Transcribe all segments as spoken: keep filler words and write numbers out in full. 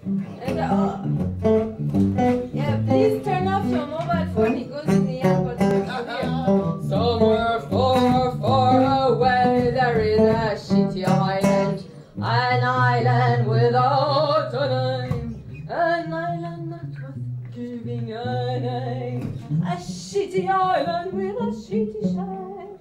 And uh, yeah, please turn off your mobile phone. It goes in the airport. Somewhere far, far away, there is a shitty island, an island without a name, an island not worth giving a name, a shitty island with a shitty shame.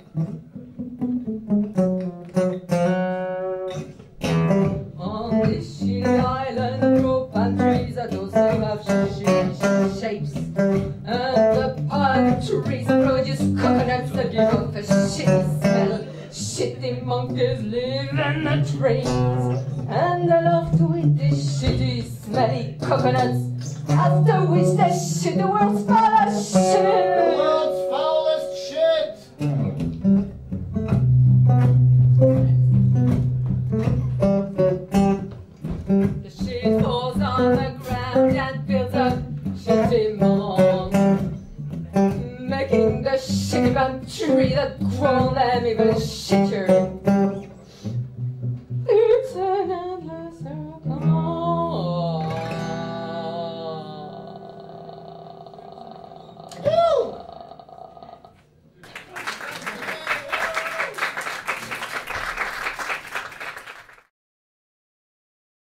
On this shitty island grow palm trees that also have shitty shapes, and the palm trees produce coconuts that give off a shitty smell. Shitty monkeys live in the trees, and they love to eat these shitty smelly coconuts, after which they shit the world's foulest shit. The world's foulest shit! The shit falls on the ground and builds up shitty mound, making the shitty palm tree that grown them even shittier. It's an endless